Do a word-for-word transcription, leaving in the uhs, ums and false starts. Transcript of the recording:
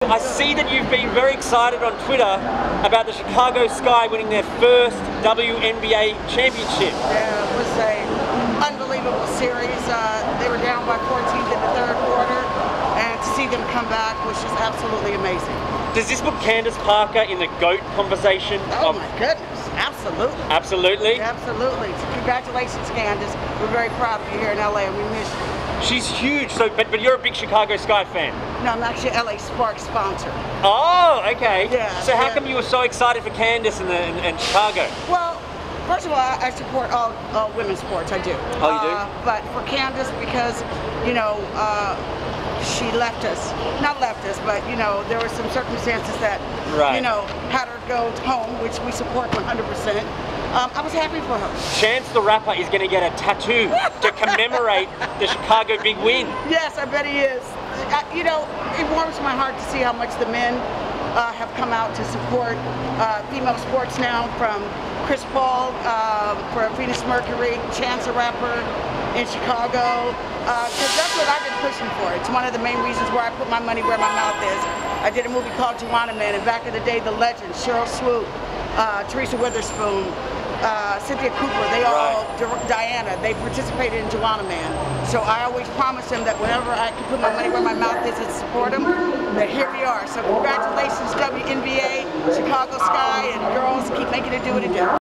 I see that you've been very excited on Twitter about the Chicago Sky winning their first W N B A championship. Yeah, it was an unbelievable series. Uh, they were down by fourteen in the third quarter, and to see them come back was just absolutely amazing. Does this put Candace Parker in the GOAT conversation? Oh my goodness, absolutely. Absolutely? Absolutely. So congratulations, Candace. We're very proud of you here in L A, and we miss you. She's huge, so but, but you're a big Chicago Sky fan? No, I'm actually L A Sparks sponsor. Oh, okay. Yeah. So how yeah. come you were so excited for Candace and, the, and, and Chicago? Well, first of all, I support all, all women's sports, I do. Oh, you do? Uh, but for Candace, because, you know, uh, she left us, not left us, but, you know, there were some circumstances that, right. you know, had her go home, which we support one hundred percent. Um, I was happy for her. Chance the Rapper is going to get a tattoo to commemorate the Chicago big win. Yes, I bet he is. I, you know, it warms my heart to see how much the men uh, have come out to support uh, female sports now, from Chris Paul, uh, for Venus Mercury, Chance the Rapper in Chicago, because uh, that's what I've been pushing for. It's one of the main reasons where I put my money where my mouth is. I did a movie called Juwanna Mann, and back in the day, the legends, Cheryl Swoop, uh, Teresa Witherspoon, uh, Cynthia Cooper, they all, right. Diana, they participated in Juwanna Mann. So I always promised them that whenever I can put my money where my mouth is and support them, that here we are. So congratulations, W N B A, Chicago Sky, and girls, keep making it do what it do.